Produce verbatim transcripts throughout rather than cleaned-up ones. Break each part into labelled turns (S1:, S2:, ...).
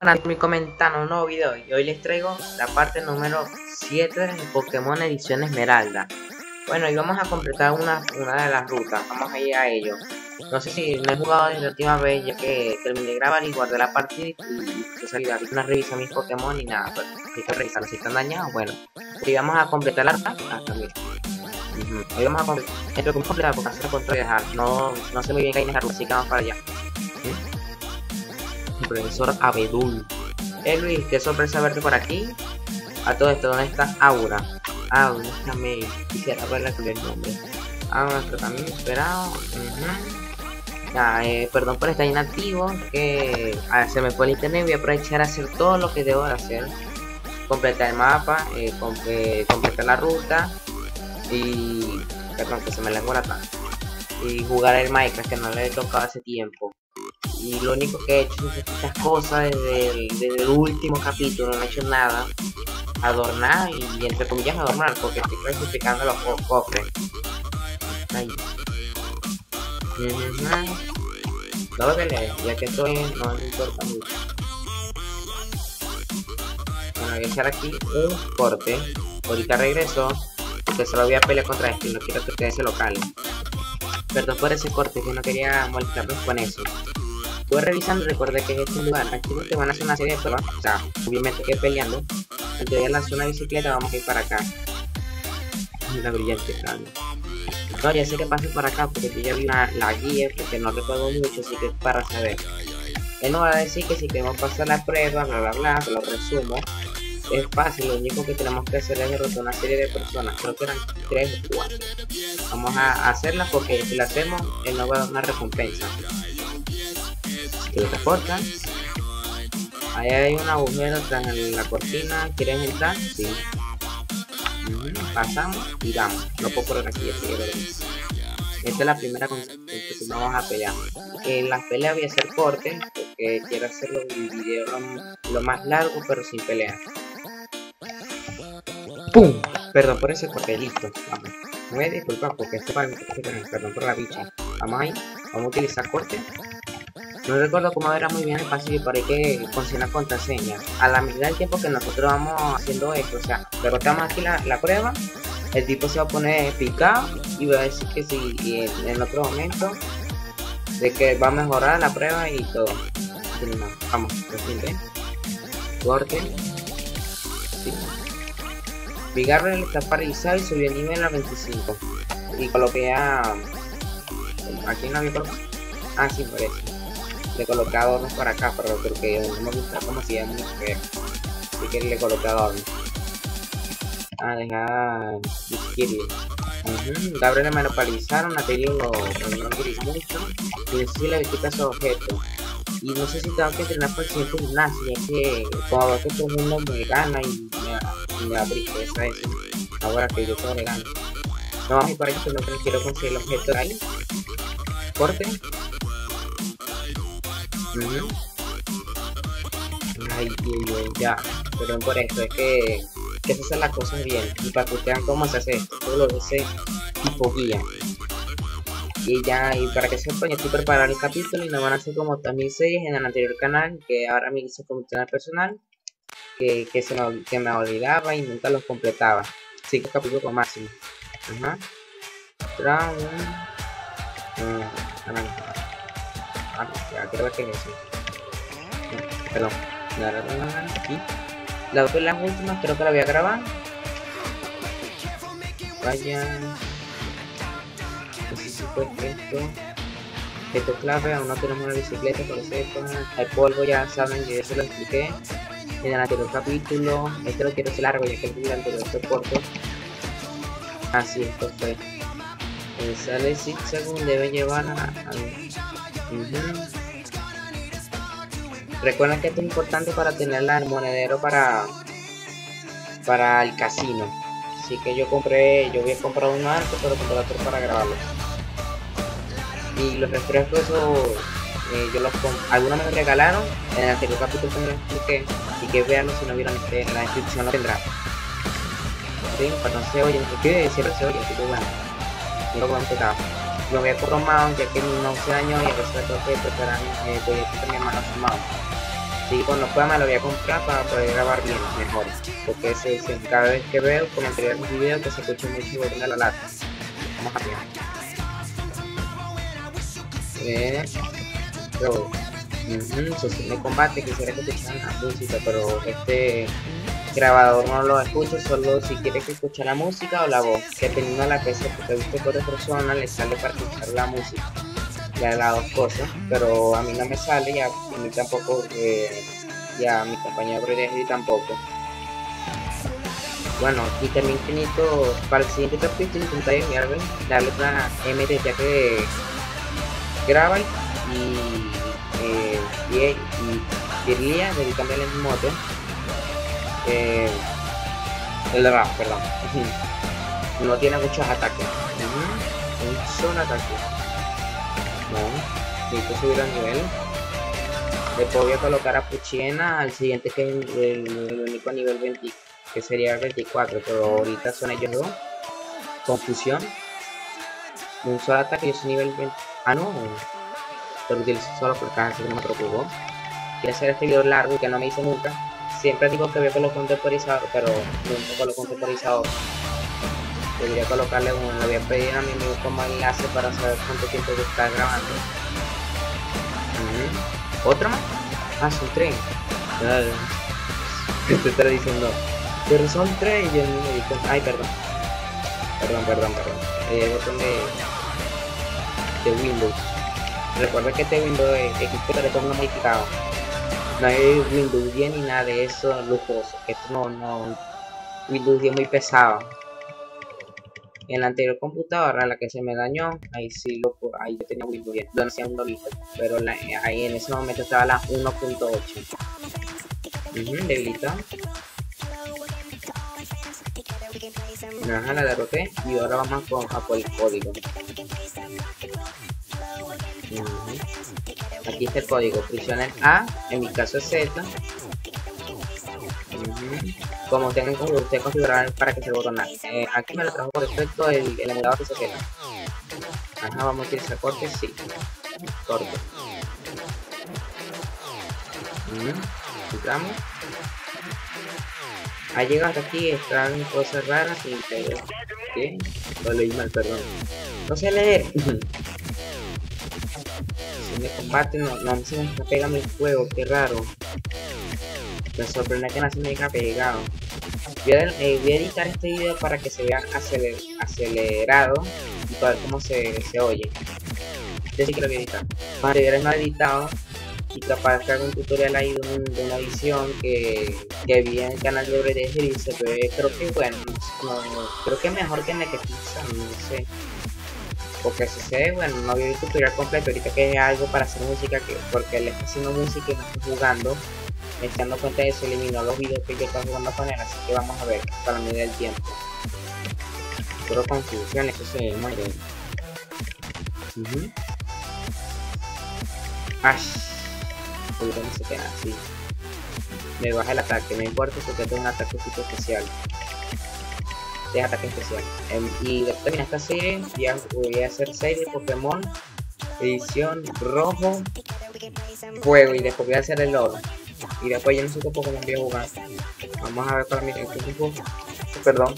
S1: Me comentando un nuevo video y hoy les traigo la parte número siete de Pokémon Edición Esmeralda. Bueno, y vamos a completar una, una de las rutas, vamos a ir a ello. No sé si no he jugado desde la última vez, ya que terminé de grabar y guardé la partida y se salió una revisa a mis Pokémon y nada, pues hay que revisar si están dañados. Bueno, y vamos a completar la ruta. Ah, también. Uh-huh. Hoy vamos a completar, entre que completar porque hacer control de dejar, no, no sé muy bien qué hay en la ruta, así que vamos para allá. ¿Sí? Profesor Abedul. Eh Luis, qué sorpresa verte por aquí. A todo esto, ¿dónde está Aura? Aura, déjame, quisiera verla con el nombre. Aura, nuestro camino esperado. Uh-huh. Ya, eh, perdón por estar inactivo, que a ver, se me fue el internet. Voy a aprovechar a hacer todo lo que debo de hacer. Completar el mapa, eh, com eh, completar la ruta y... perdón, que se me lengua la tanga. Y jugar el Minecraft, que no le he tocado hace tiempo. Y lo único que he hecho es estas cosas desde el, desde el último capítulo, no he hecho nada. Adornar y entre comillas adornar, porque estoy clasificando los co cofres. Ahí. No lo que leer, ya que esto es, no me importa mucho. Bueno, voy a echar aquí un corte. Ahorita regreso, porque solo voy a pelear contra esto y no quiero que ustedes se lo calen. Perdón por ese corte, que no quería molestarlos con eso. Estuve revisando y recordé que es este lugar. Aquí no te van a hacer una serie de pruebas. O sea, obviamente que peleando. Antes de lanzar una bicicleta, vamos a ir para acá. La brillante grande. No, ya sé que paso para acá porque yo ya vi una, la guía, porque no recuerdo mucho, así que es para saber. Él nos va a decir que si queremos pasar la prueba, bla bla bla, te lo resumo. Es fácil, lo único que tenemos que hacer es derrotar una serie de personas. Creo que eran tres o cuatro. Vamos a hacerla porque si la hacemos, él nos va a dar una recompensa. Que lo reportan. Ahí hay un agujero tras la cortina. ¿Quieren entrar? Sí. Mm, pasamos y vamos. No puedo correr aquí, así que veremos. Esta es la primera con que vamos a pelear. En las peleas voy a hacer cortes porque quiero hacerlo un video lo, lo más largo pero sin pelear. ¡Pum! Perdón por ese corte, listo. Vamos. Me voy a disculpar porque este para mí, perdón por la bicha. Vamos ahí. Vamos a utilizar corte. No recuerdo cómo era muy bien el pasillo, pero hay que conseguir una contraseña. A la medida del tiempo que nosotros vamos haciendo esto, o sea, derrotamos aquí la, la prueba, el tipo se va a poner picado y va a decir que sí, y en, en otro momento, de que va a mejorar la prueba y todo. Vamos, reciente. Corte. Sí. Bigarren está paralizado y subió el nivel a veinticinco. Y coloqué a... ¿Aquí no había colocado? Ah, sí, por eso. Le coloqué adornos para acá, pero porque no me gusta como si es muy feo. Así que le coloqué adornos. Ah, dejar izquierdo. Uh-huh. Gabriel me lo paralizaron, Aterion lo no utiliza mucho. Y no sé si le quita su objeto. Y no sé si tengo que entrenar por el siguiente gimnasio, ya que como veo que todo el mundo me gana y me, me da tristeza eso. Ahora que yo todo le gano. No vamos a ir por ahí, pero no quiero conseguir el objeto de ahí. Corte. Uh-huh. Ay, Dios, ya. Perdón por esto, es que, que se hacen las cosas bien. Y para que ustedes vean cómo se hace esto, todo lo que se tipo guía. Y ya, y para que sepan, yo estoy preparando el capítulo y nos van a hacer como también series en el anterior canal, que ahora me hice como canal personal, que, que, se me, que me olvidaba y nunca los completaba. Cinco capítulos con máximo. Ajá. Round. Uh, Ah, ya creo que es eso. Perdón. Aquí. La otra, las últimas creo que la voy a grabar. Vaya. Necesito esto. Esto es clave, aún no tenemos una bicicleta, por eso el polvo ya saben, yo ya se lo expliqué en el anterior capítulo. Este lo quiero hacer largo ya que el video anterior fue corto. Así esto fue. El sale zigzag debe llevar a, a Uh-huh. Recuerden que esto es importante para tener el monedero para para el casino. Así que yo compré, yo había comprado un arco, pero compré otro para grabarlo. Y los refrescos, eso, eh, yo los compré, algunos me los regalaron en el anterior capítulo que me lo expliqué. Así que veanlo si no vieron, este, en la descripción lo tendrá. Sí, para no se oye, que siempre se oye, así que bueno. Y luego vamos a empezar. Yo voy a correr más, ya que mi once años y a veces tengo que preparar, eh, voy a tener mi hermano sumado. Y cuando pueda me lo voy a comprar para poder grabar bien, mejor. Porque si, si cada vez que veo comentaría un video que se escucha mucho botón de la lata. Vamos a ver. Eh, pero, uh-huh, sesión de combate, quisiera que escucharan la música, pero este grabador no lo escucho, solo si quieres que escuche la música o la voz, dependiendo de la P C, porque viste que otra persona le sale para escuchar la música, ya las dos cosas, pero a mí no me sale y a, a mí tampoco, eh, y a mi compañero Brady tampoco. Bueno, aquí también infinito, para el siguiente capítulo intentaré darle, darle una M D ya que graba y eh, y, y diría dedicándole el mote eh, el rap, perdón. No tiene muchos ataques, uh-huh. Un solo ataque. No, necesito subir al nivel. Después voy a colocar a Puchiena al siguiente, que es el, el, el único nivel veinte, que sería el veinticuatro, pero ahorita son ellos dos. Confusión. Un solo ataque, yo soy nivel veinte. Ah, no. Pero utilizo solo por cada que no me preocupo. Quiero hacer este video largo que no me hice nunca. Siempre digo que veo con los contemporizadores, pero nunca con los contemporizadores. Debería colocarle uno. Le voy a pedir a mi amigo como enlace para saber cuánto tiempo está grabando. Uh-huh. ¿Otro más? Ah, son tres. ¿Qué te está diciendo? Pero son tres y yo no me di cuenta. Ay, perdón. Perdón, perdón, perdón. Eh, el botón de, de Windows. Recuerda que este Windows X P le pongo modificado. No hay Windows diez ni nada de eso lujoso. Esto no, no. Windows diez muy pesado. En la anterior computadora, la que se me dañó, ahí sí lo ahí yo tenía Windows diez, donde hacía un dolito. Pero la, ahí en ese momento estaba la uno punto ocho. Uh-huh, debilitado. Ajá, la derroté. Y ahora vamos a, a por el código. Uh-huh. Aquí está el código. Presionen A, en mi caso es Z. Uh-huh. Como tengan que usted configurar para que se botón A. Eh, aquí me lo trajo por defecto el, el emulador que se queda. Ajá, vamos a utilizar corte, sí. Corte. Uh-huh. Entramos. Ha llegado hasta aquí, están cosas raras y ¿qué? Lo leí mal, perdón. No sé leer. Si me combate, no, no se me está pegando el juego, qué raro. Me sorprende que no se me haya pegado. Voy a, eh, voy a editar este video para que se vea aceler, acelerado y para ver cómo se, se oye. Yo sí que lo voy a editar. Para ver no editado y capaz que haga un tutorial ahí de, un, de una edición que, que vi en el canal de Brede y se ve, creo que bueno, no, no, creo que mejor que en el que pizza, no sé. Porque si se ve, bueno, no vi el tutorial completo, ahorita que es algo para hacer música, que porque él está haciendo música y no está jugando, me estoy dando cuenta de eso, eliminó los videos que yo estaba jugando con él, así que vamos a ver para medir el tiempo. Puro confusión, eso se ve muy bien. Uh-huh. Ash. No se queda así. Me baja el ataque, no importa porque tengo un ataque especial. De ataque especial. Um, y después termina esta serie, ya voy a hacer seis de Pokémon, edición rojo, fuego, y después voy a hacer el oro. Y después ya no sé qué Pokémon voy a jugar. Vamos a ver para mi tiempo. Perdón.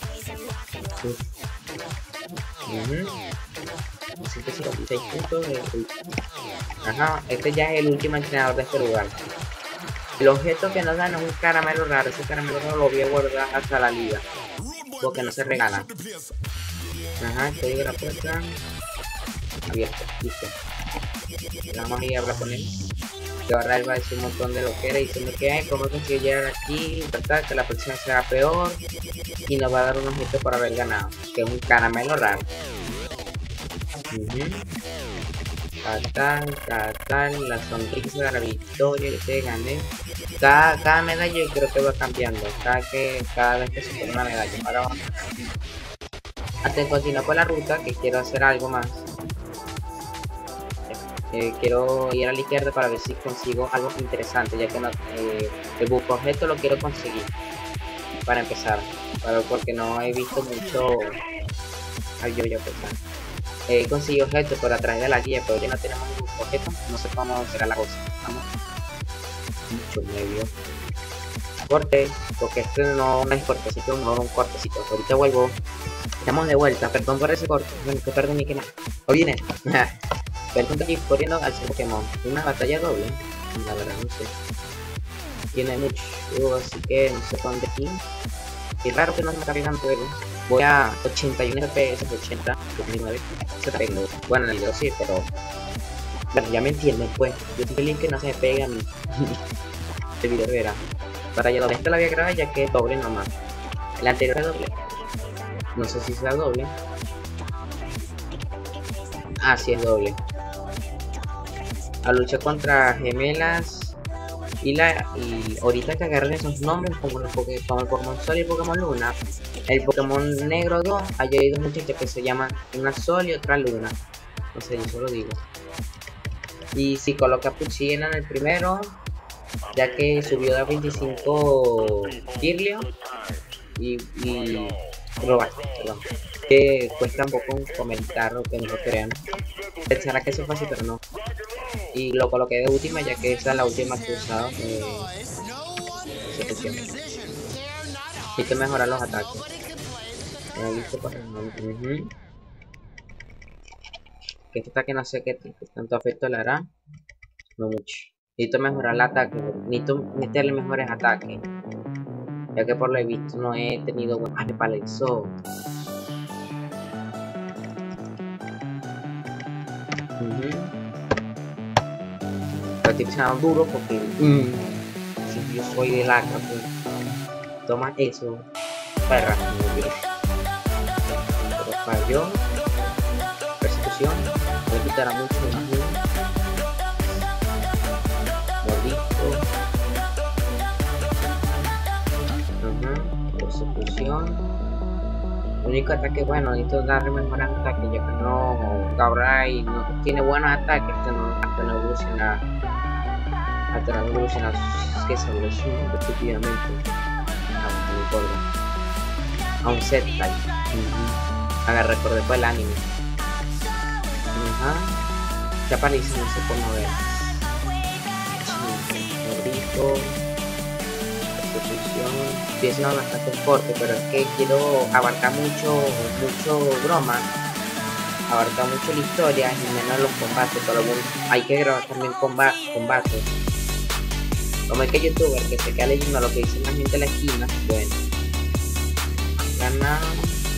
S1: Uh-huh. ciento cincuenta y seis puntos de... Ajá, este ya es el último entrenador de este lugar. El objeto que nos dan es un caramelo raro. Ese caramelo raro lo voy a guardar hasta la liga, porque no se regala. Ajá, estoy de la puerta abierta, listo. Vamos a ir a hablar con él. Que ahora él va a decir un montón de lo que era, diciendo que hay cómo conseguir llegar aquí, tratar que la próxima será peor, y nos va a dar un objeto por haber ganado, que es un caramelo raro. Uh-huh. Tal, tal, tal, la sonrisa de la victoria que te gané. Cada, cada medalla yo creo que va cambiando, cada, que, cada vez que se pone una medalla. Ahora vamos antes de continuar con la ruta, que quiero hacer algo más. Eh, quiero ir a la izquierda para ver si consigo algo interesante, ya que no, eh, el busco objeto lo quiero conseguir para empezar, para, porque no he visto mucho. Ay, yo ya pensar. He eh, conseguido objetos por atrás de la guía, pero ya no tenemos ningún objeto, no sé cómo será la cosa. Vamos. por medio. Corte, porque este no, no es cortecito, no es un cortecito. Ahorita vuelvo. Estamos de vuelta, perdón por ese corte. Bueno, que perdón ni que nada. Olviden. Perdón que estoy corriendo al ser Pokémon. Una batalla doble. La verdad, no sé. Tiene mucho, así que no sé para dónde aquí. Es raro que no se me cargue tanto, pero voy a ochenta y uno F P S, ochenta, ochenta y nueve. Se está pegando. Bueno, en el video sí, pero. Bueno, ya me entienden, pues. Yo estoy feliz que no se me pegue a mí. El video verá. Para allá doble, esta la voy a grabar ya que es doble nomás. El anterior es doble. No sé si sea doble. Ah, sí es doble. La lucha contra gemelas. Y la y ahorita que agarren esos nombres como, los Poké, como el Pokémon Sol y el Pokémon Luna. El Pokémon Negro dos, hay dos muchachas que se llaman una Sol y otra Luna. No sé, yo solo digo. Y si coloca Puchillena en el primero, ya que subió de veinticinco Kirlio y, y Robaste, perdón, que cuesta un poco comentar o que no lo crean. Pensará que eso es fácil, pero no. Y lo coloqué de última, ya que esa es la última que he usado. Eh, Hay que mejorar los ataques. ¿Me visto para uh-huh. Que este ataque no sé qué tanto efecto le hará. No mucho. Necesito mejorar el ataque, necesito meterle mejores ataques. Ya que por lo visto no he tenido buen... ¡Ah, me paralizó! Uh-huh. Pero estoy pisando duro porque... Mm, si yo soy de lacra, pues... Toma eso. Perra. Pero falló. Persecución. Me quitará mucho, me imagino. Mordisco. Persecución. El único ataque bueno, necesito darle mejor ataque, ya que no Gabrai no tiene buenos ataques hasta no, hasta no evolucionar. Hasta no evolucionar, que se evoluciona estúpidamente. No, no importa. A un set type. Uh-huh. Haga recordar por el anime. Ajá. Uh-huh. Ya aparece, no sé cómo ver. Mordisco. Estoy haciendo bastante corte, pero es que quiero abarcar mucho, mucho broma, abarcar mucho la historia y menos los combates, pero bueno, hay que grabar también comba combates. Como es que youtuber que se queda leyendo lo que dice la gente en la esquina, bueno. Gana.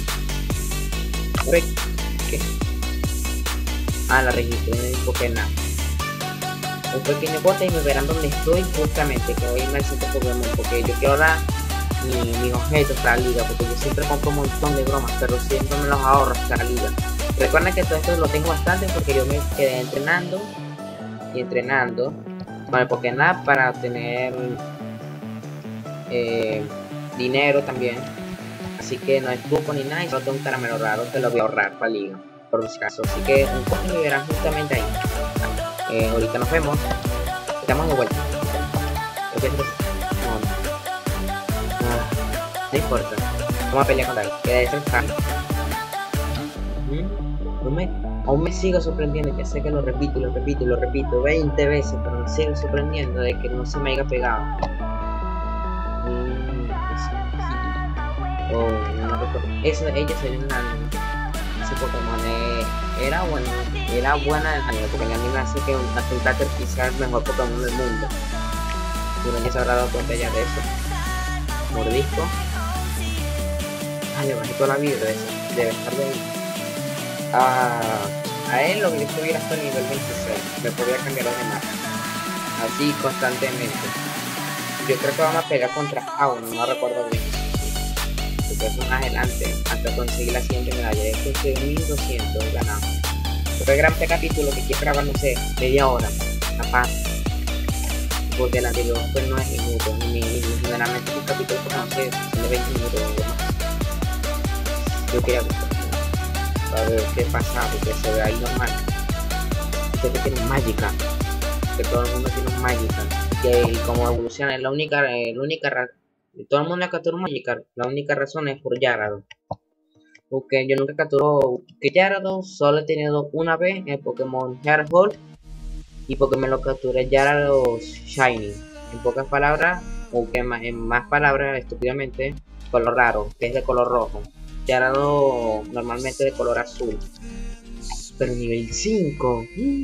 S1: ¿Qué? Ah, la registré en el Pokémon. Un pequeño corte y me verán donde estoy justamente, que voy a irme al centro Pokémon, porque yo quiero dar mi, mis objetos para la liga, porque yo siempre compro un montón de bromas, pero siempre me los ahorro para la liga. Recuerden que todo esto lo tengo bastante porque yo me quedé entrenando y entrenando con el Pokémon para obtener eh, dinero también, así que no es truco ni nada y solo tengo un caramelo raro que lo voy a ahorrar para la liga, por si acaso, así que un corte me verán justamente ahí. Eh, ahorita nos vemos. Estamos de vuelta. No, no. No importa. Vamos a pelear con él. Que debe ser fácil. ¿Mm? No me, aún me sigo sorprendiendo. Ya sé que lo repito y lo repito y lo repito veinte veces. Pero me sigo sorprendiendo de que no se me haya pegado. Mm, oh, no recuerdo. Eso, ella se viene una. Ese Pokémon eh, era bueno, era buena en el anime, porque el anime hace que un Cater quizá el mejor Pokémon del mundo. Uno ya se habrá dado cuenta ya de eso. Mordisco. Ah, le bajé toda la vida de eso. Debe estar de ahí. Ah, a él lo que yo estuviera hasta el nivel veintiséis. Me podría cambiar los demás. Así constantemente. Yo creo que vamos a pegar contra Auno, no recuerdo bien. Porque es un adelante hasta conseguir la siguiente medalla. Es conseguir mil doscientos ganado. Este gran capítulo que quiero grabar, no sé, media hora, capaz. Porque el anterior pues no es minutos, ni, ni generalmente un capítulo pues, no sé, son de veinte minutos o más. Yo quería para ver qué pasa, porque se ve ahí normal. Este que tiene un Magica, que todo el mundo tiene un Magica, que como evoluciona es la única, eh, la única razón. Todo el mundo captura un Magikarp, la única razón es por Gyarados. Porque yo nunca capturo que Gyarados, solo he tenido una vez en el Pokémon Heart Gold y porque me lo capturé Gyarados Shiny. En pocas palabras, o que más, en más palabras, estúpidamente, color raro, que es de color rojo. Yarado normalmente de color azul. Pero nivel cinco.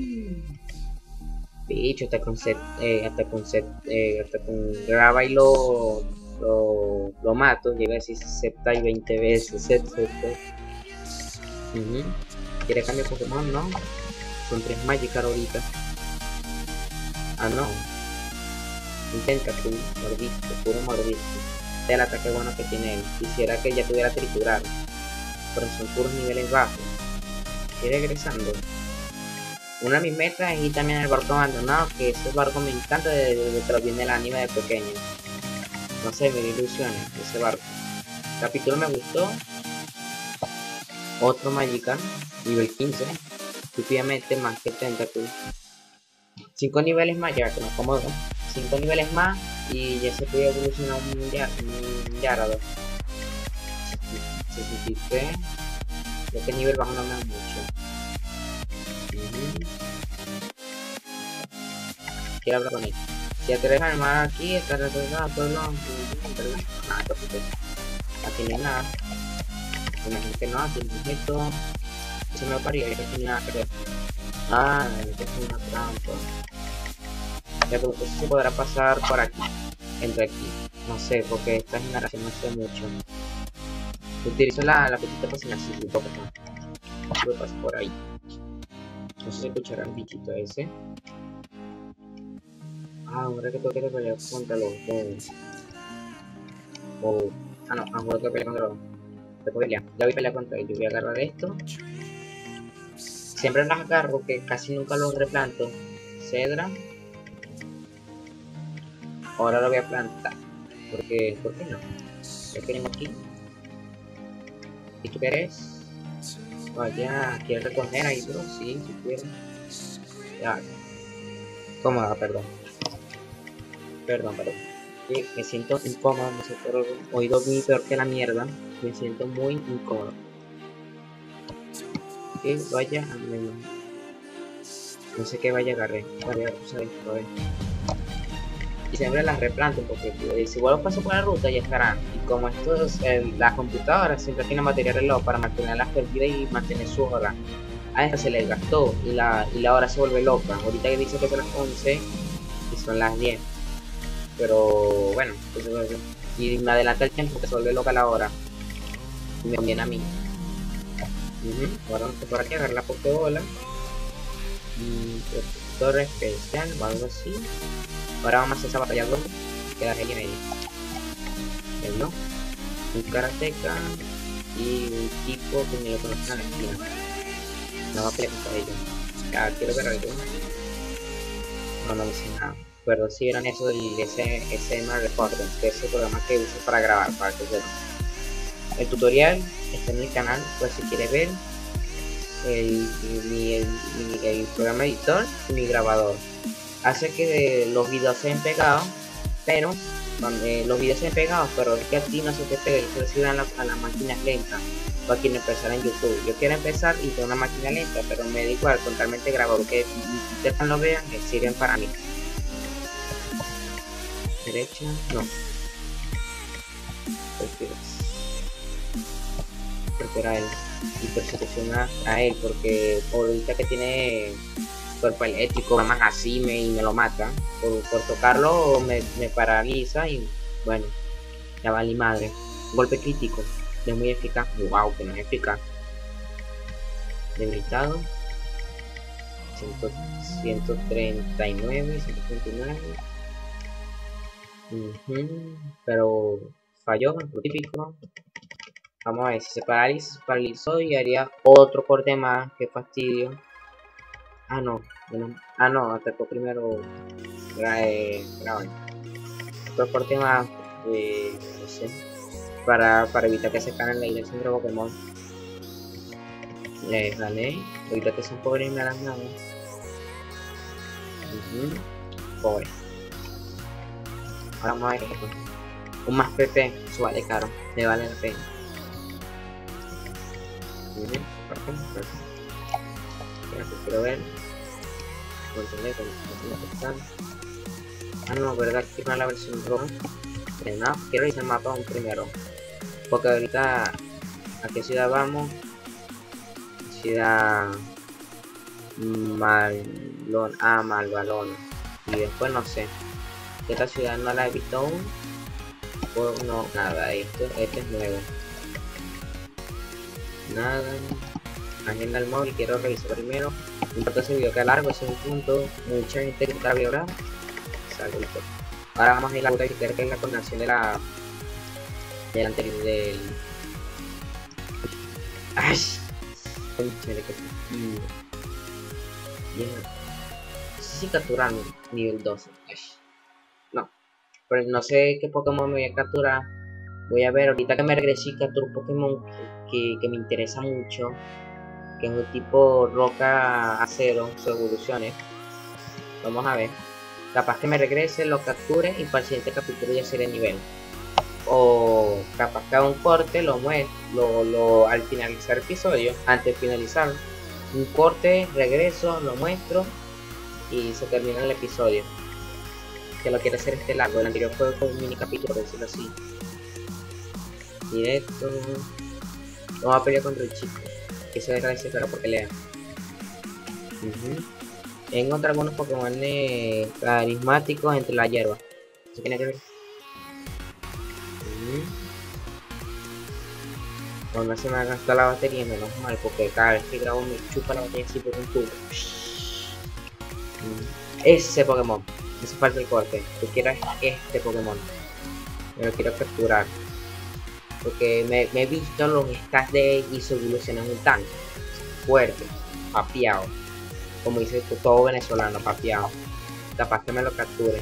S1: Bicho, hasta con set, eh, hasta con set, eh, hasta con graba y lo, lo, lo mato. Llega a decir septa y veinte veces. Set, set, set. Uh -huh. ¿Quiere cambiar Pokémon? No. Son tres Magikarp ahorita. Ah, no. Intenta tú, mordisco, puro mordisco. Este es el ataque bueno que tiene él. Quisiera que ya tuviera triturar. Pero son puros niveles bajos. Sigue regresando. Una de mis metas es ir también al barco abandonado, que ese barco me encanta desde que lo viene el anime de pequeño. No sé, me dio ilusiones ese barco. El capítulo me gustó. Otro Magikarp, nivel quince. Estúpidamente más que Tentacool. cinco niveles más, ya que nos acomodo. cinco niveles más y ya se puede evolucionar un Gyarados. sesenta y tres. Ya que nivel bajo no me da mucho. Uh-huh. Quiero hablar con él. Si atreves a armar aquí, está retrasado todo lo... Nada, aquí no hay nada. Imagino que no, aquí no hay esto. Eso me va a parir, que aquí nada, creo. Ah, esto es una trampa. Ya creo que eso se podrá pasar por aquí. Entre aquí. No sé, porque esta generación no sé mucho. Utilizo la, la petita para enseñar si lo Pokémon. Lo paso por ahí. No sé si escuchará el bichito ese. Ah, ahora que tengo que pelear contra los dos. Oh. Ah, no, ahora tengo que pelear contra los dos. Después ya, ya voy a pelear contra ellos. Voy a agarrar esto. Siempre las agarro, que casi nunca los replanto. Cedra. Ahora lo voy a plantar. Porque, ¿por qué no? Ya tenemos aquí. ¿Y tú qué eres? Vaya, ¿quieres recoger ahí, bro? Sí, si quieres. Ya. Cómoda, perdón. Perdón, perdón. Sí, me siento incómodo, me siento oído muy peor que la mierda. Me siento muy incómodo. Que vaya a menos. No sé qué vaya a agarrar. Vale, vamos a ver, a ver. Y siempre las replanto porque tío, si vuelvo paso por la ruta ya estarán. Y como esto es el, la computadora siempre tiene batería reloj para mantenerlas perdidas y mantener su hora. A esta se le gastó y la, y la hora se vuelve loca. Ahorita que dice que son las once y son las diez. Pero bueno, pues, y me adelanta el tiempo que se vuelve loca la hora. Y me conviene a mí. Uh-huh. Ahora vamos por aquí a agarrar la Pokébola. Y protector especial o algo así. Ahora vamos a hacer esa batalla dos. Queda ahí en el no. Un karateka y un tipo que me lo conocen a la esquina. No va a pelear contra ellos. Ya quiero ver algo. No, no me sé nada. Pero si vieron eso y ese ese M Recorder, que es el programa que uso para grabar, para que sepan. El tutorial está en el canal, pues si quieres ver el, mi, el, mi, el programa editor y mi grabador. Hace que los videos se den pegados, pero eh, los videos se den pegados, pero es que a ti no se te pega y se reciben a, la, a las máquinas lentas. Para quien empezar en YouTube, yo quiero empezar y tengo una máquina lenta, pero me da igual, totalmente grabado, que ustedes lo vean, que sirven para mí. Derecha, no. Prefiero a él y persecucionar a él porque ahorita que tiene cuerpo eléctrico, más así me, y me lo mata. Por, por tocarlo me, me paraliza y bueno, ya vale madre. Golpe crítico, no es muy eficaz. Wow, que no es eficaz. Debilitado. ciento treinta y nueve, ciento treinta y nueve. Uh-huh. Pero falló, lo típico. Vamos a ver si se paraliz paralizó y haría otro corte más. Que fastidio. Ah, no. Bueno, ah, no. Atacó primero. Eh, grave. Otro corte más. Eh, no sé. Para, para evitar que se caigan la isla centro Pokémon. Le gané. Ahorita que son pobres y me harán nada. Uh-huh. Pobre. Ahora vamos a ver esto. Un más P P. Eso vale caro. Me vale la pena. Muy bien, perfecto, perfecto. Ahora que quiero ver. Controlé con la persona. Ah, no, verdad que no es la versión roja. Eh, no, quiero ir al mapa aún primero. Porque ahorita, ¿a qué ciudad vamos? Ciudad Malón, ah, Malvalón. Y después no sé. Esta ciudad no la he visto aún. Pues no, nada, esto, este es nuevo. Nada. Agenda el móvil, quiero revisar primero. No importa ese video que es largo, ese es un punto. Mucha gente que está vibrando. Salgo listo. Ahora vamos a ir a la ruta que creo que es la combinación de la. del anterior del. ¡Ay! Conchale, que tío. Bien. No sé si capturar nivel doce. Ay. No. Pero no sé qué Pokémon me voy a capturar. Voy a ver ahorita que me regrese y capturo un Pokémon que, que, que me interesa mucho. Que es un tipo roca acero, su evoluciones. Vamos a ver. Capaz que me regrese, lo capture y para el siguiente capítulo ya seré nivel. O capaz que haga un corte, lo muestro, lo, lo, al finalizar el episodio, antes de finalizar, un corte, regreso, lo muestro y se termina el episodio. Que lo quiero hacer este largo, el anterior fue con un mini capítulo, por decirlo así. Directo. Vamos a pelear contra el chico. Que se deja desesperar porque lea. Uh -huh. Encontré algunos Pokémon eh, carismáticos entre la hierba. ¿Se tiene que ver? Uh -huh. Cuando se me gasta la batería, menos mal, porque cada vez que grabo me chupa la batería así por un tubo. Uh -huh. Ese Pokémon. No hace falta el corte. Yo quiero este Pokémon. Me lo quiero capturar. Porque me, me he visto los stats de y su evolución en un tanque. Fuerte, papeado. Como dice todo venezolano, papeado. Capaz que me lo capture.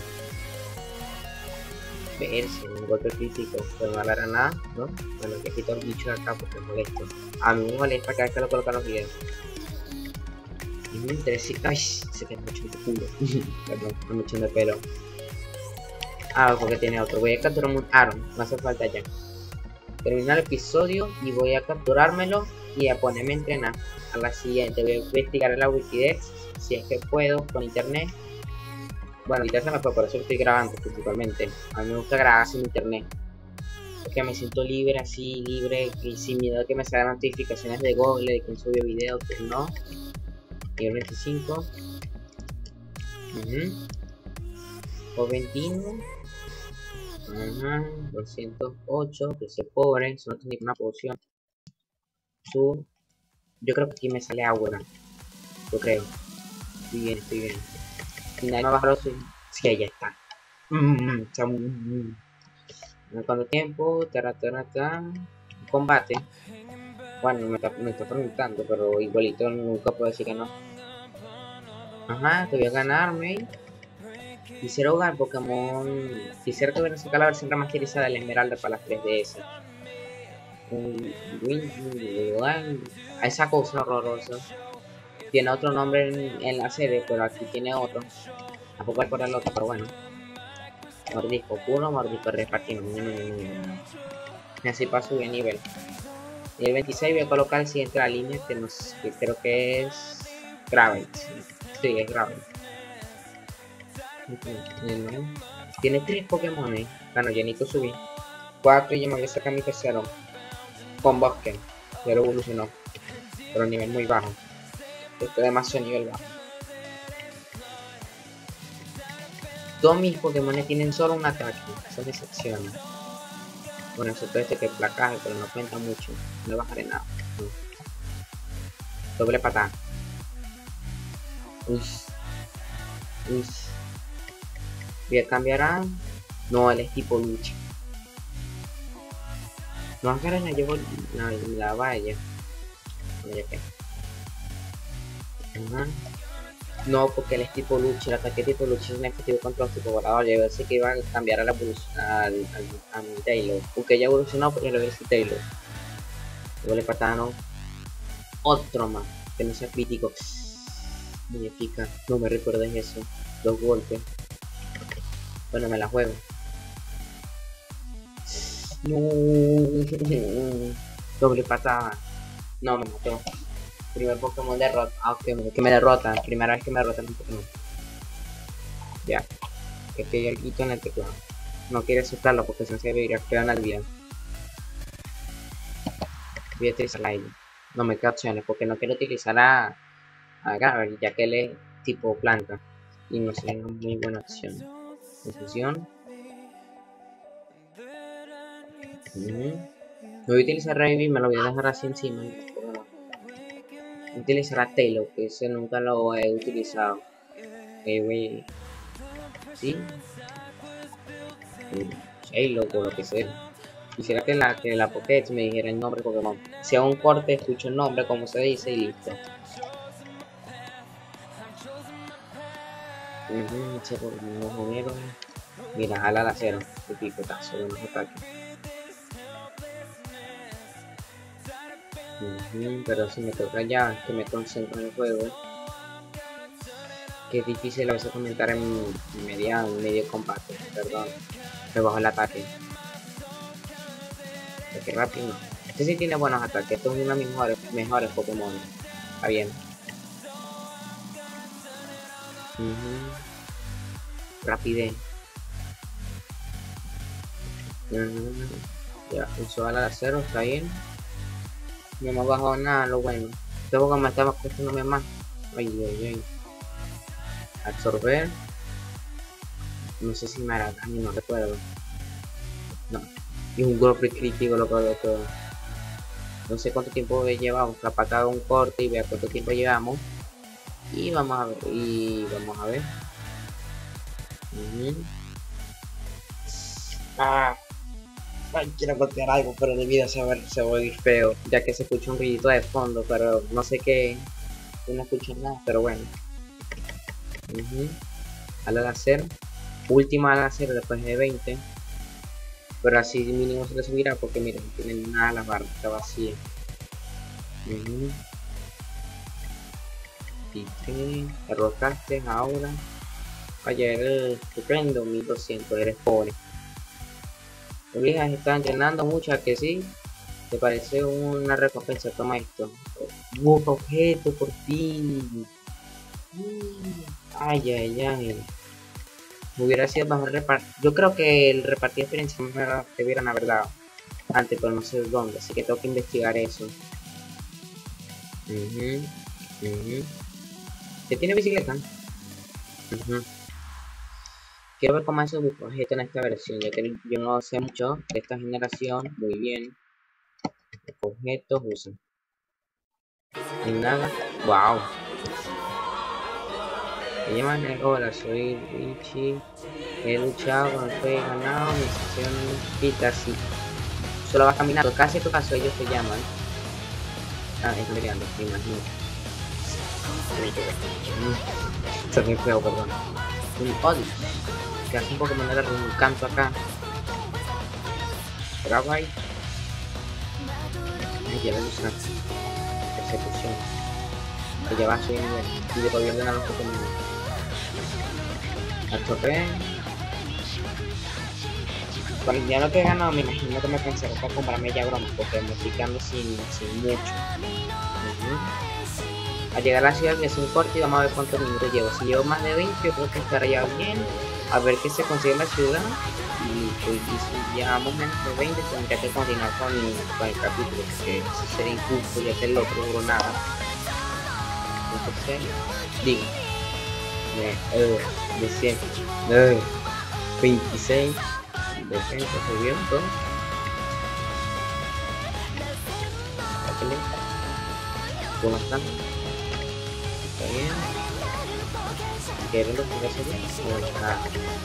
S1: Verse, un golpe físico, pero no hará nada, ¿no? Bueno, que quito el bicho de acá porque es molesto. A mí me molesta cada vez que lo colocan los videos. Y me interesa. Ay, se queda mucho de culo. Perdón, me mucho de pelo. Ah, porque tiene otro. Voy a capturar un Aron, no hace falta ya. Terminar el episodio y voy a capturármelo y a ponerme a entrenar. A la siguiente voy a investigar en la Wikidex si es que puedo con internet. Bueno, ahorita se me fue, por eso estoy grabando principalmente. A mí me gusta grabar sin internet porque me siento libre, así, libre y sin miedo a que me salgan notificaciones de Google de quien subió video, que no. Nivel veinticinco. Uh-huh. O veintiuno. Ajá, doscientos ocho, que se pobre, eso no tiene ninguna poción. Su... Yo creo que aquí me sale agua. Yo creo. Estoy bien, estoy bien. Y nadie me baja los... Sí, ahí está. Mm, mm, ¿Cuánto tiempo? Tara, tara, tara. Combate. Bueno, me está, me está preguntando, pero igualito nunca puedo decir que no. Ajá, te voy a ganarme. Quisiera jugar Pokémon. Quisiera que hubiera sacado la versión remasterizada de la Esmeralda para las tres D S. A esa cosa horrorosa. Tiene otro nombre en, en la serie, pero aquí tiene otro. Tampoco hay por el otro, pero bueno. Mordisco puro, mordisco repartido. Y así para subir nivel. Y el veintiséis voy a colocar el siguiente de la línea, que, nos, que creo que es Gravel. Sí, es Gravel. Tiene tres Pokémon. Bueno, ya necesito subir. cuatro y ya me voy a sacar mi tercero. Con Bosque. Ya lo evolucionó. Pero a nivel muy bajo. Esto es demasiado nivel bajo. Todos mis Pokémon tienen solo un ataque. Son excepciones. Bueno, eso todo este que es placaje, pero no cuenta mucho. No bajaré nada. No. Doble patada. Uy. Uy. Voy a cambiar a... No, él es tipo lucha. No agarra la llevo la, la valla. Vaya que. Ajá. No, porque él es tipo lucha. El ataque tipo lucha es un efectivo contra los tipo volador. Yo pensé que iba a cambiar a la evolución al, al, a mi Taylor. Porque ya evolucionó, pero yo lo voy a decir Taylor. Doble patada, no. Otro más. Que no sea crítico. Muy eficaz. No me recuerdes eso. Dos golpes. Bueno, me la juego. No. Doble patada. No, me mató. Primer Pokémon derrota. Ah, ok, que me derrota. Primera vez que me derrotan un Pokémon. Ya. Es que hay algo en el teclado. No quiere aceptarlo porque se debería crear al día. Voy a utilizar la I. No me queda opciones porque no quiero utilizar a, a Gravity, ya que él es tipo planta. Y no sería una muy buena opción. Confusión. Uh-huh. Voy a utilizar Raven y me lo voy a dejar así encima. Voy a utilizar a Taylor, que ese nunca lo he utilizado. Eh, voy... ¿Sí? Taylor, o lo que sea. Quisiera que la, que la Pokédex me dijera el nombre Pokémon. Si hago un corte, escucho el nombre, como se dice, y listo. Uh -huh, mira, jala la cero. El picotazo de los ataques. Uh -huh, pero si me toca ya, que me concentro en el juego. Que es difícil a veces comentar en, en media, en medio combate. Perdón. Me bajo el ataque. Porque rápido no. Este sí tiene buenos ataques. Esto es uno de mis mejores, mejores Pokémon. Está bien. Uh -huh. Rapidez. Uh -huh. Ya, uso a la cero, está bien. No me ha bajado nada, lo bueno. Este Pokémon estaba costándome más. Ay, ay, ay. Absorber. No sé si me hará daño, no recuerdo. No. Y un golpe crítico lo puedo todo. No sé cuánto tiempo llevamos. Capaz que haga un corte y vea cuánto tiempo llevamos. Y vamos a ver. Y vamos a ver. Uh -huh. Ah. Ay, quiero golpear algo, pero de vida se va, se va a ir feo. Ya que se escucha un ruidito de fondo, pero no sé qué. Yo no escucho nada, pero bueno. Uh -huh. Al láser. Última al láser después de veinte. Pero así mínimo se le subirá porque miren, no tiene nada la barra, está vacía. Uh -huh. Y tres. Derrotaste ahora. Vaya, eres estupendo, mil doscientos, eres pobre. Tus hijas están entrenando mucho, ¿a que sí? ¿Te parece una recompensa? Toma esto. ¡Uh, objeto por fin! Ay, ay, ay. Hubiera sido mejor repartir. Yo creo que el repartir experiencia me debieran haber dado antes, pero no sé dónde, así que tengo que investigar eso. Uh -huh. Uh -huh. ¿Qué tiene bicicleta? Uh -huh. Quiero ver cómo es su objeto en esta versión, ya que yo no sé mucho de esta generación. Muy bien. Objetos, usa. Ni nada. Wow. Me llaman hola, soy Richie. He luchado con el juego, he ganado mi sesión quita así. Solo vas caminando, casi tu caso ellos te llaman. Ah, es peleando, me imagino. Esto es muy feo, perdón. Un Odis. Que hace un poco me da un canto acá. Graba ahí. Ay, ya lo usa. Persecución. Que ya va a subir nivel. Y de poder ganar los Pokémon. Absorber. Bueno, ya lo que he ganado, me imagino que me pensaré para comprarme ya bromas, porque me estoy quedando sin, sin mucho. Uh-huh. Al llegar a la ciudad, me hace un corte y vamos a ver cuántos minutos llevo. Si llevo más de veinte, yo creo que estará ya bien. A ver qué se consigue en la ciudad. Y, pues, y si llevamos menos de veinte, tendría que continuar con, con el capítulo, porque eso sería injusto, ya que el otro duró nada. Entonces, digo, de, uh, de siempre, uh, veintiséis. Defensa subió todo. ¿Cómo están? Está bien. ¿Quieren los que se bien? Ah.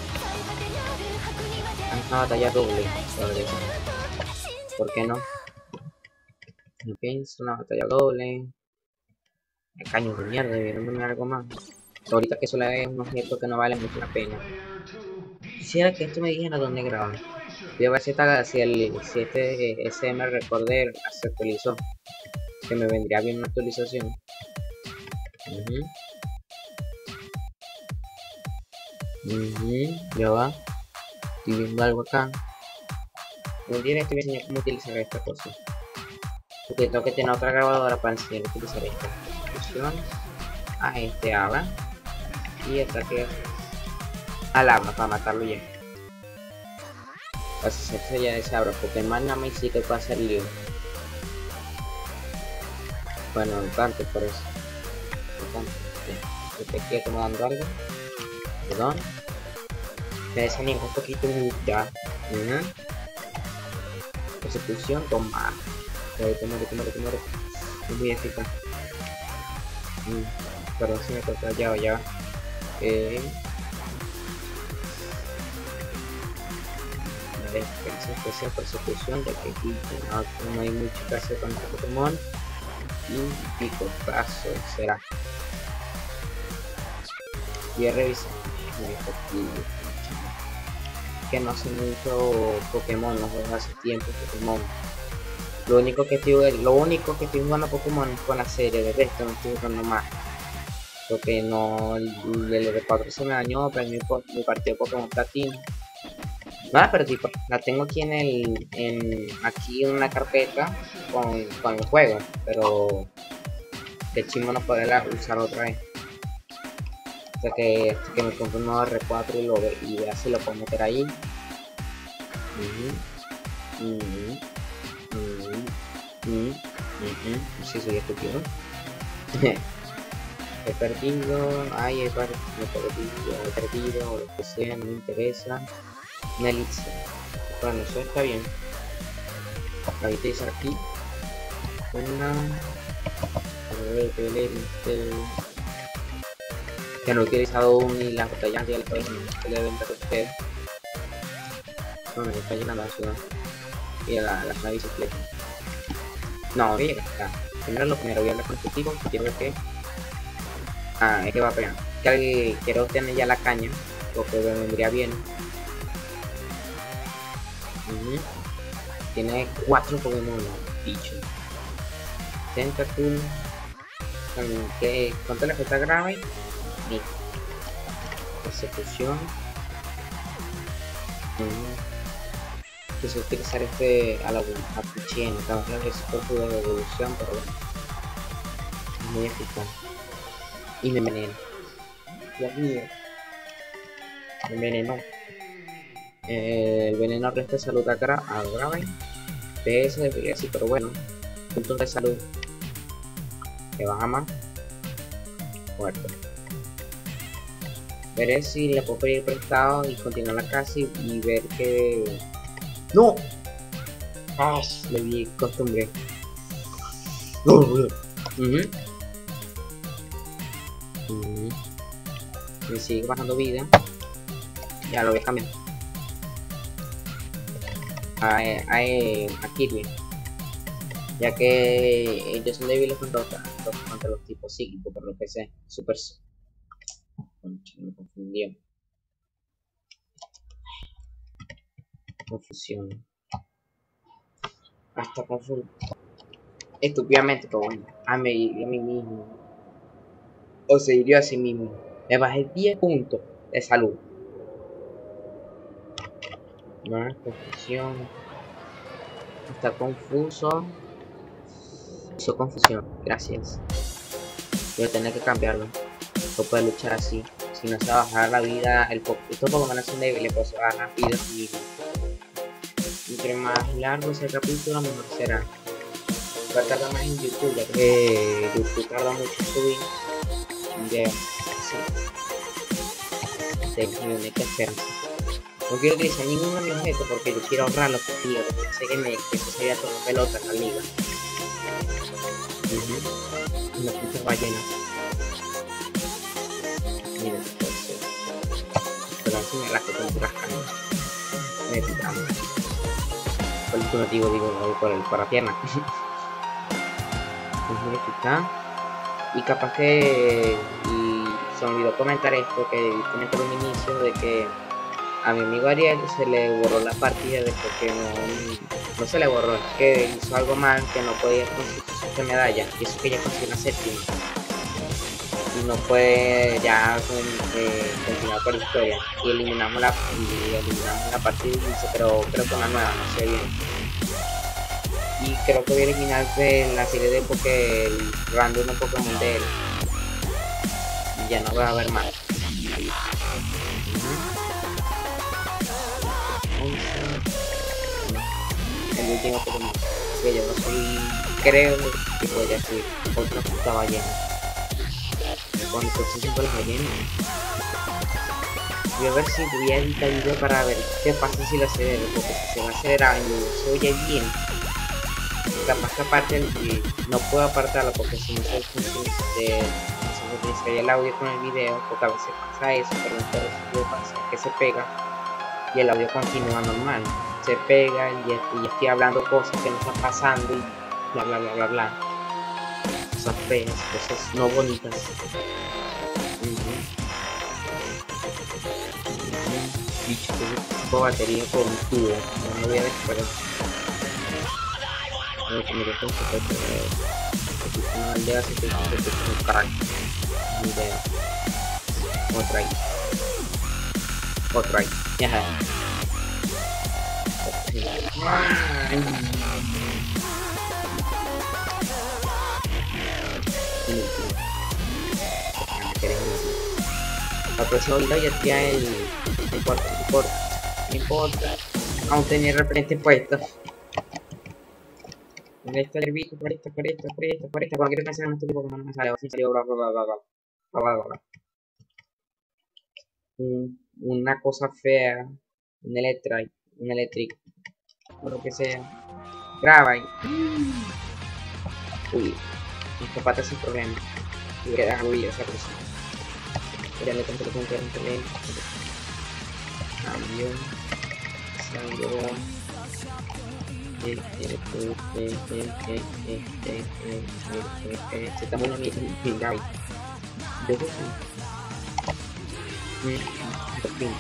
S1: Es una batalla doble. ¿Por qué no? No pienso, una batalla doble. Me caño de mierda, debieron poner algo más. Ahorita que solo es un objeto que no vale mucho la pena. Quisiera que esto me dijera dónde grabar. Voy a ver si, esta, si, el, si este S M Recorder se actualizó. Que me vendría bien una actualización. Uh -huh. Uh -huh. Ya va. Estoy viendo algo acá. Un día estoy enseñando cómo utilizar esta cosa. Porque tengo que tener otra grabadora para enseñar a utilizar esta. Función. A este habla. Y esta que al agua para matarlo ya. Para hacerse ya de sabro, porque el Magname sí que puede hacer lío. Bueno, tanto por eso. Tanto. Yo te estoy acomodando algo. Perdón. Me desanimo un poquito ya. Uh-huh. Persecución, toma. Muere, muere, muere, muere. Es muy eficaz. Mm. Perdón si me toca ya o ya. Eh. Vale, especial persecución, ya que aquí no, no hay mucho que hacer con este Pokémon. Y pico, paso, será. Voy a revisar. Que no hace mucho Pokémon, no juego hace tiempo Pokémon. Lo único que estoy, lo único que estoy jugando Pokémon es con la serie, de resto no estoy jugando más. Porque no, el, el L cuatro se me dañó, perdí mi, mi partido Pokémon Platino. No la perdí, la tengo aquí en el, en, aquí en una carpeta con, con el juego, pero de chimo no poder usar otra vez. O sea que, que me compre un nuevo R cuatro y, lo, y vea si lo puedo meter ahí. Uh -huh. Uh -huh. Uh -huh. Uh -huh. Sí, soy estúpido. He perdido, ay, he perdido, he perdido, he perdido, o lo que sea, no me interesa. Una elixir. Bueno, eso está bien. Voy a utilizar aquí una. A ver, que no he utilizado aún ni la botella ya le puedo que le venta a usted. No, me está llenando la ciudad. Y la, la, la bicicleta. No, voy a llegar acá. Primero lo primero, voy a hablar con este tipo. Quiero ver que. Ah, es que va a pegar. Que quiero tener ya la caña. Porque me vendría bien. Uh-huh. Tiene cuatro Pokémon, bicho. Tentacool. ¿Cuánto le falta grave? Ni. Persecución. Uh-huh. Quise utilizar este a la a Pichien. Estamos hablando de su de evolución, pero bueno. Muy eficaz. Y me envenena. Dios mío. Me envenenó. Eh, el veneno resta salud a grave. P S debería así, pero bueno. Puntos de salud. Que baja más. Muerto. Veré si le puedo pedir prestado y continuar la casa y, y ver que. ¡No! ¡Ah! Le di costumbre. Uh -huh. Uh -huh. Me sigue bajando vida. Ya lo voy a cambiar. A, a, a Kirby. Ya que ellos son débiles contra, contra los tipos psíquicos, por lo que sé. Super. Concha, me confundió. Confusión. Hasta confundo. Estúpidamente, pero bueno. A mí, a mí mismo. O se hirió a sí mismo. Me bajé diez puntos de salud. Más confusión. Está confuso. Hizo confusión. Gracias. Voy a tener que cambiarlo. No puede luchar así. Si no se va a bajar la vida. El po estos Pokémon son débiles, pues se va a bajar la vida y entre más largo sea el capítulo, mejor será. Va a tardar más en YouTube, ya que YouTube tarda mucho en subir videos. Sí. De que esperanza. No quiero utilizar ninguno de mis objetos porque yo quiero ahorrar los objetivos, porque sé que, me, que eso sería todo pelota en la liga. Uh-huh. Una puta ballena. Mira, entonces. Pero así me rasco con puras cañas. Me picamos. Por el motivo, digo, por el para pierna. Es muy eficaz. Y capaz que. Y se me olvidó comentar esto, que comenté en un inicio de que. A mi amigo Ariel se le borró la partida después que no, no se le borró, es que hizo algo mal que no podía conseguir su medalla, y eso que ya consiguió una séptima y no puede ya eh, continuar con la historia y eliminamos la y eliminamos la partida y dice, pero creo que una nueva, no sé bien, y creo que voy a eliminar de la serie de porque el random un Pokémon de él y ya no va a haber más. Uh-huh. último, el último Pokémon. Que yo no soy, creo que podría ser otra puta ballena. Cuando se siempre las ballenas. Voy a ver si voy a editar el video para ver qué pasa si lo acelero, porque si se va a acelerar y no se oye bien, capaz que aparte el, no puedo apartarlo porque si no se sincronizaría el audio con el video, porque a veces pasa eso, pero entonces pasa que se pega y el audio continúa normal, se pega y, y estoy hablando cosas que no están pasando y bla bla bla bla bla, cosas feas, cosas no bonitas. Bicho, que batería por un tubo, no voy a disparar. No, que me dejo un poco de una aldea se te dice que es un crack. Ni idea. Otra ahí. Otra ahí. Ya. La próxima video ya está el... No importa, no importa, no importa. Aún tenía repente puesto. ¿Dónde está el bicho? Por esto, por esto, por esto, por esto. Cuando quiero pensar en este tipo que no me sale, así salió bla bla bla bla bla bla bla bla. Un, una cosa fea. Un electric, un electric. O lo que sea. Graba ahí. Uy. Mis patas sin problema. Y voy a dejar huir esa cosa. Ya le conté, le conté, le conté. Cambio. Salgo. Se está muy bien, bien, Gaby. Dejo fin.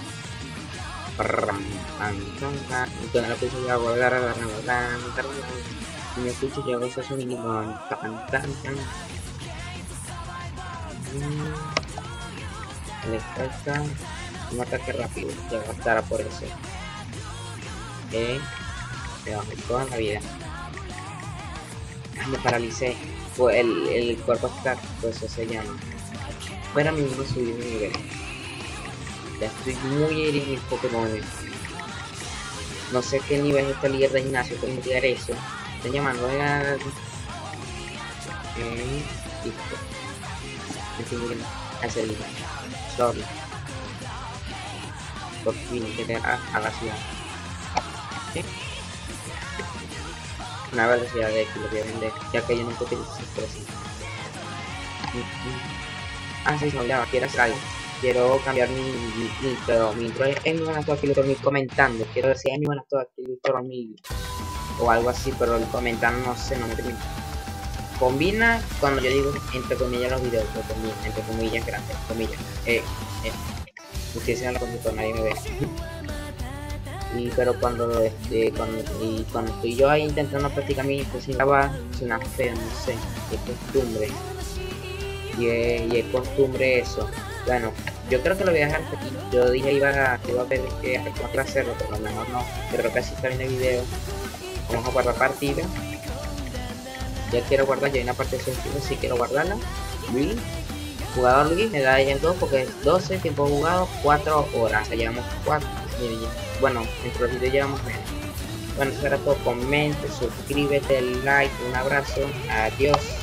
S1: Entonces la puse ya a guardar, agarrar, agarrar, agarrar. Y me escucho ya ese sonido tan tan tan. Le falta un ataque rápido, ya gastará por eso. Eh. Me bajé toda la vida. Me paralicé. Pues el, el cuerpo estático, pues eso se llama. Fuera mi mismo subir de nivel. Ya estoy muy herido en mis Pokémon. No sé qué nivel es esta líder de gimnasio para investigar eso. Están llamando a... Okay. Listo. Me tengo que hacer el sorry. Por fin llegué a, a la ciudad. ¿Sí? Una velocidad de que lo voy a vender, ya que yo nunca utilizo esa expresión. Ah, sí, no, ya, quiero hacer algo. Quiero cambiar mi, mi, mi intro. Mi intro es mi buenas todas, aquí lo estoy comentando. Quiero decir, es mi buenas todas, aquí lo mi... O algo así, pero el comentando no sé, no me termina. Combina cuando yo digo entre comillas los videos, entre comillas, entre comillas grandes, comillas. Eh, eh. Ustedes en la computadora, nadie me ve. Y pero cuando este cuando y cuando estoy yo ahí intentando practicar mi pues sin grabar suena feo, no sé, es costumbre y es, y es costumbre eso. Bueno, yo creo que lo voy a dejar aquí. Yo dije iba a que iba a ver que a hacerlo, pero a lo mejor no. Pero casi está bien el video. Vamos a guardar partida. Ya quiero guardar, ya hay una parte de sentido, si quiero guardarla. Luis, jugador Luis, me da ahí el dos porque es doce, tiempo jugado, cuatro horas, ya llevamos cuatro. Bueno, nuestro video llevamos menos. Bueno, eso era todo. Comente, suscríbete, like, un abrazo, adiós.